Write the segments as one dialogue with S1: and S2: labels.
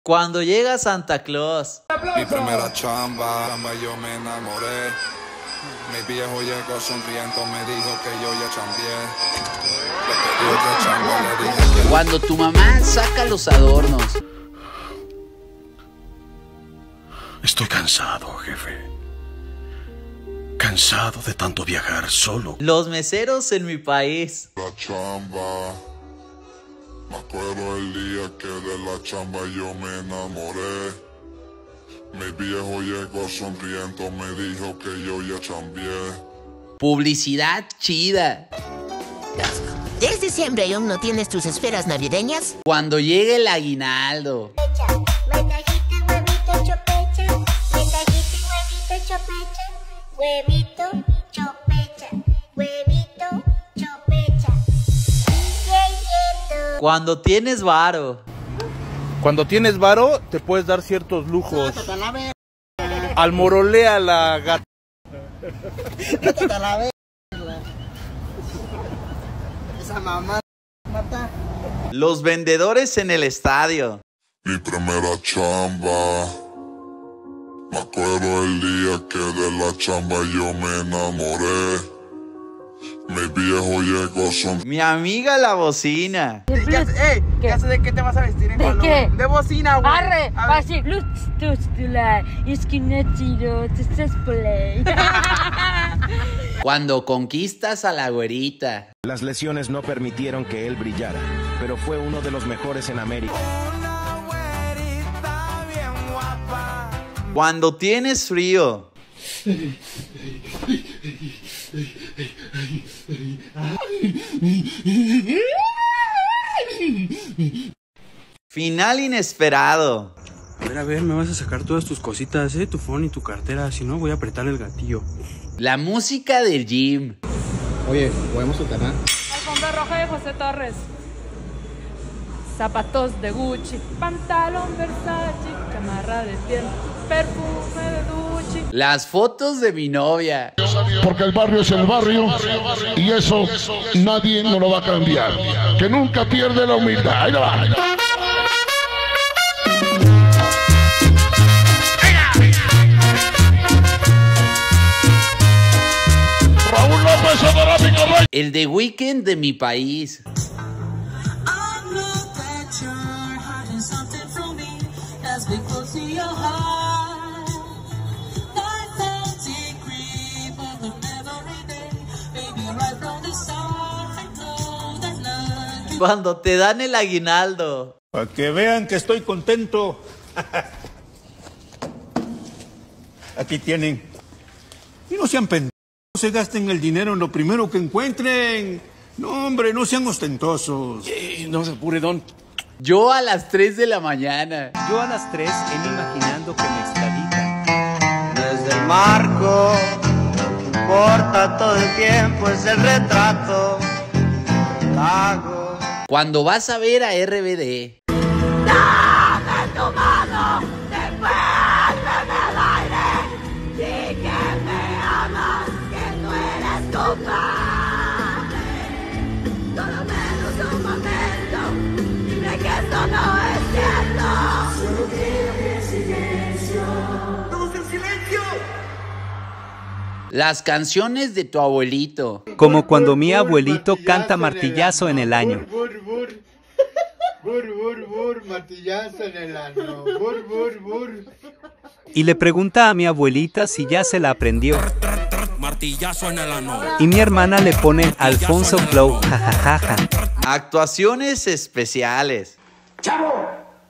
S1: Cuando llega Santa Claus.
S2: Mi primera chamba yo me enamoré. Mi viejo llegó sonriendo, me dijo que yo ya chambié. Le pedí otra chamba, le dije que...
S1: Cuando tu mamá saca los adornos.
S3: Estoy cansado, jefe. Cansado de tanto viajar solo.
S1: Los meseros en mi país.
S2: La chamba. Me acuerdo el día que de la chamba yo me enamoré. Mi viejo llegó sonriendo, me dijo que yo ya chambié.
S1: Publicidad chida.
S4: ¿Es diciembre y aún no tienes tus esferas navideñas?
S1: Cuando llega el aguinaldo.
S5: Huevito, chopecha, huevito, chopecha.
S1: Cuando tienes varo.
S6: Cuando tienes varo, te puedes dar ciertos lujos. Almorolea la gata.
S7: Esa mamá mata.
S1: Los vendedores en el estadio.
S2: Mi primera chamba. Me acuerdo el día que de la chamba yo me enamoré. Mi viejo llegó sonriendo.
S1: Mi amiga la bocina.
S7: ¿Qué haces? ¿De qué te vas a vestir en
S8: ¿De
S7: Halloween?
S8: qué?
S7: De bocina, güey.
S8: Arre,
S7: A ver.
S8: así,
S1: Cuando conquistas a la güerita.
S9: Las lesiones no permitieron que él brillara, pero fue uno de los mejores en América.
S1: Cuando tienes frío. Final inesperado.
S10: A ver, me vas a sacar todas tus cositas, tu phone y tu cartera, si no voy a apretar el gatillo.
S1: La música del gym.
S7: Oye, ¿podemos alternar?
S11: Alfombra roja de José Torres. Zapatos de Gucci, pantalón Versace, chamarra de piel, perfume de Gucci.
S1: Las fotos de mi novia.
S12: Porque el barrio es el barrio y eso nadie nos lo va a cambiar. Que nunca pierde la humildad. Ahí va. Raúl López Adorámico Rey.
S1: El de Weekend de mi país. Cuando te dan el aguinaldo.
S3: Para que vean que estoy contento. Aquí tienen. Y no sean pendejos, no se gasten el dinero en lo primero que encuentren. No, hombre, no sean ostentosos.
S10: No se apure, don.
S1: Yo a las 3 de la mañana.
S13: Yo a las 3 en imaginando que me extraditan.
S7: Desde el marco, corta todo el tiempo, es el retrato. Hago.
S1: Cuando vas a ver a RBD.
S5: ¡Dame tu mano! ¡Devuélveme el aire! ¡Di que me amas! ¡Que tú eres culpable! Solo menos un momento. Dime que esto no es cierto. Solo quiero que el silencio. ¡Todos en silencio!
S1: Las canciones de tu abuelito.
S13: Como cuando mi abuelito canta martillazo en el año.
S7: Martillazo en el ano. Bur.
S13: Y le pregunta a mi abuelita si ya se la aprendió.
S10: Martillazo en el ano.
S13: Y mi hermana le pone Alfonso Flow, jajajaja.
S1: Actuaciones especiales.
S7: ¡Chavo!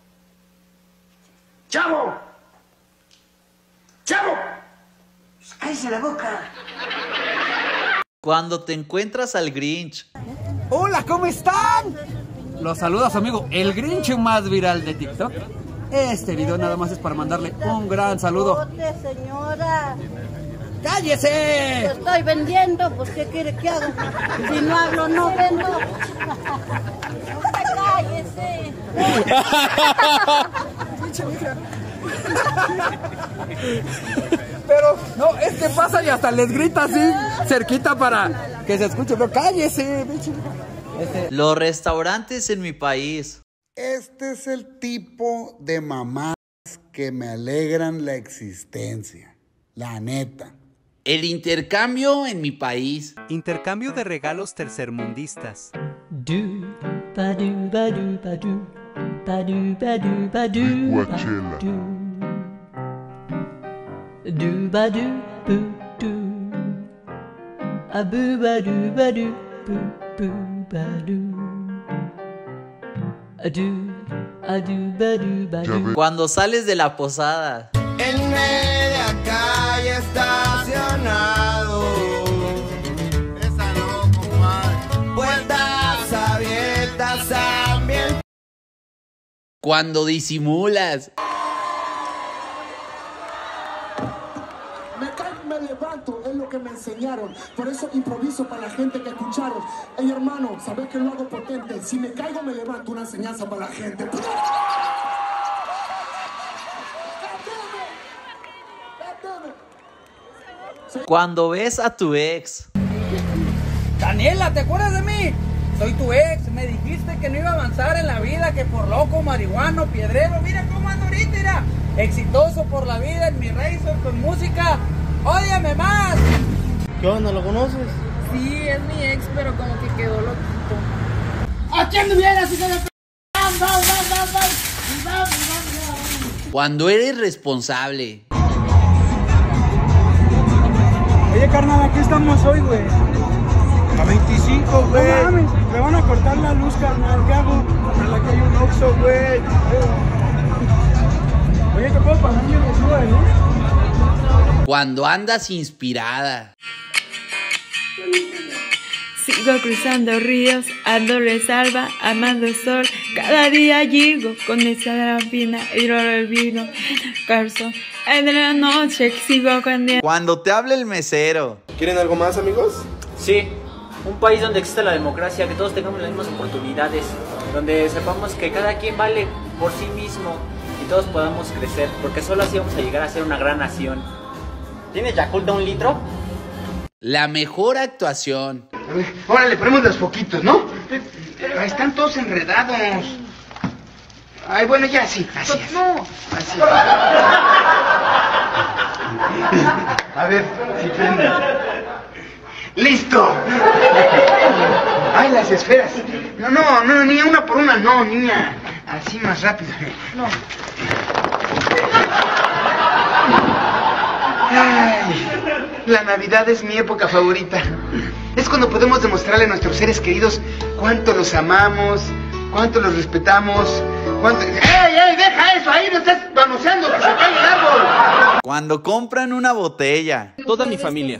S7: ¡Chavo! ¡Chavo! ¡Cállese la boca!
S1: Cuando te encuentras al Grinch.
S7: Hola, ¿cómo están? Los saluda su amigo, el Grinch más viral de TikTok. Este video nada más es para mandarle un gran saludo.
S5: Señora,
S7: ¡Cállese!
S5: lo estoy vendiendo, pues ¿qué quiere que haga? Si no hablo, no vendo. Cállese.
S7: Pero, no, este pasa y hasta les grita así, cerquita para que se escuche. Pero cállese, bicho.
S1: Los restaurantes en mi país.
S8: Este es el tipo de mamás que me alegran la existencia. La neta.
S1: El intercambio en mi país.
S13: Intercambio de regalos tercermundistas.
S12: Guachela.
S1: Cuando sales de la posada.
S14: En media calle estacionado. Esa no, compadre. Puertas abiertas también.
S1: Cuando disimulas.
S15: Me levanto, es lo que me enseñaron. Por eso improviso para la gente que escucharon. Ey, hermano, sabes que lo hago potente. Si me caigo, me levanto, una enseñanza para la gente.
S1: Cuando ves a tu ex.
S7: Daniela, ¿te acuerdas de mí? Soy tu ex, me dijiste que no iba a avanzar en la vida, que por loco, marihuano, piedrero, mira cómo ando ahorita, mira. Exitoso por la vida en mi Razor con música. ¡Ódiame más!
S6: ¿Qué onda, lo conoces?
S11: Sí, es mi ex, pero como que quedó loquito.
S15: ¿A quién hubieras hijo de p***?
S1: Cuando eres responsable.
S10: Oye, carnal, aquí estamos hoy, güey.
S6: A 25, güey.
S10: No mames, me van a cortar la luz, carnal. ¿Qué hago? Ojalá que hay un Oxxo, güey. Oye, ¿te puedo pasar mi basura, no?
S1: Cuando andas inspirada.
S11: Sigo cruzando ríos, ando resalva, amando el sol. Cada día llego con esa drapina y lo vino. Carson, en la noche sigo con.
S1: Cuando te habla el mesero.
S6: ¿Quieren algo más, amigos?
S16: Sí, un país donde exista la democracia, que todos tengamos las mismas oportunidades, donde sepamos que cada quien vale por sí mismo y todos podamos crecer, porque solo así vamos a llegar a ser una gran nación. ¿Tienes Yakult de 1 litro?
S1: La mejor actuación.
S17: Ahora le ponemos los foquitos, ¿no? Están todos enredados. Ay, bueno, ya sí, así es. No, así. A ver, si prende. ¡Listo! ¡Ay, las esferas! No, niña, una por una, no, niña. Así más rápido. No. Ay, la Navidad es mi época favorita. Es cuando podemos demostrarle a nuestros seres queridos cuánto los amamos, cuánto los respetamos, cuánto... ¡Ey, deja eso ahí! ¡No estás manoseando, que se cae el árbol!
S1: Cuando compran una botella.
S6: Toda mi familia.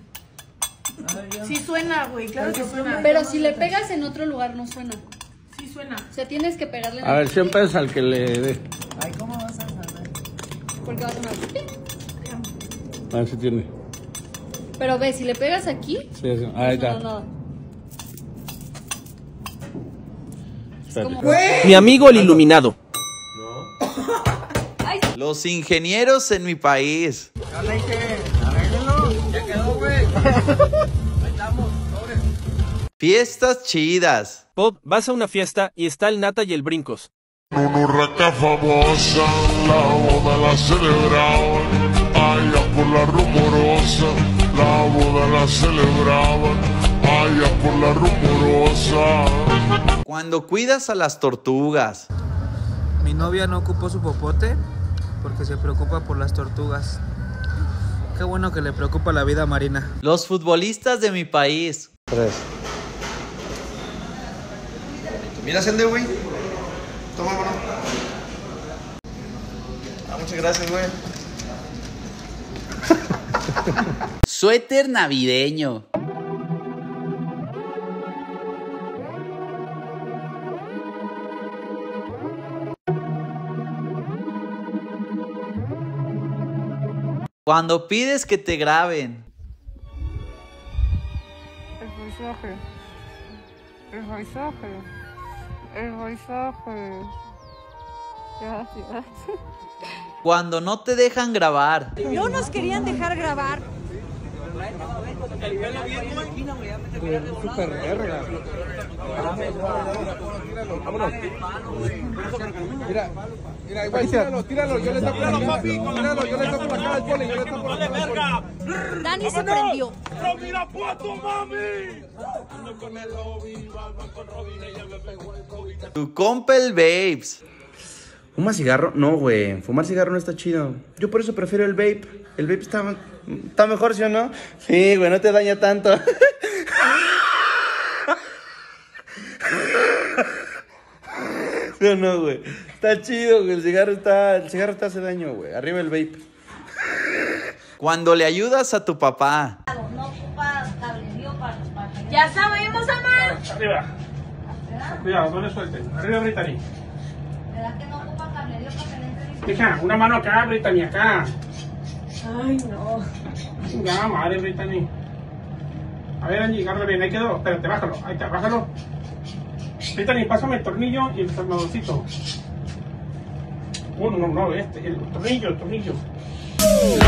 S18: Sí suena, güey, claro que suena. Pero si le pegas en otro lugar no suena. Sí suena. O sea, tienes que pegarle en
S6: A ver, 100 pesos al que le dé.
S18: Ay, ¿cómo vas a saber? Porque va a sonar.
S6: A ver si tiene.
S18: Pero ve, si le pegas aquí.
S6: Sí, ahí está.
S18: No.
S6: Como... Mi amigo el iluminado.
S1: Los ingenieros en mi país.
S7: Ya quedó, güey. Ahí estamos, sobres.
S1: Fiestas chidas.
S6: Pop, vas a una fiesta y está el Nata y el Brincos.
S2: Una urraca famosa, la boda la celebraban, allá por la rumorosa, la boda la celebraban, allá por la rumorosa.
S1: Cuando cuidas a las tortugas.
S19: Mi novia no ocupó su popote porque se preocupa por las tortugas. Qué bueno que le preocupa la vida marina.
S1: Los futbolistas de mi país.
S6: 3.
S20: Mira, Sender, güey. Toma, mano. Muchas gracias, güey.
S1: Suéter navideño. Cuando pides que te graben.
S11: El paisaje. El paisaje. El paisaje. Gracias.
S1: Cuando no te dejan grabar.
S21: No nos querían dejar grabar.
S6: Súper verga. Vámonos. Mira, igual tíralo, yo le tapo la cara. Tíralo, yo le tapo la cara al poli, yo le tapo la cara.
S18: Dani se prendió.
S5: ¡Mira, puesto, mami!
S1: Tu compa el Babes.
S21: ¿Fuma cigarro? No, güey. Fumar cigarro no está chido. Yo por eso prefiero el vape. El vape está mejor, ¿sí o no? Sí, güey, no te daña tanto. ¿Sí o no, güey? Está chido, güey. El cigarro te hace daño, güey. Arriba el vape.
S1: Cuando le ayudas a tu papá.
S5: No ocupas cablerío para los papeles. ¡Ya sabemos, amar!
S22: Arriba. Cuidado, no le suelten. Arriba, Brittany.
S5: ¿Verdad que no ocupa cablerío para que le entre?
S22: Hija, una mano acá, Brittany, acá.
S5: Ay, no.
S22: Ya, madre, Brittany. A ver, Angie, agarra bien. Ahí quedó. Espérate, bájalo. Ahí está, bájalo. Brittany, pásame el tornillo y el tornadorcito. No, el tornillo.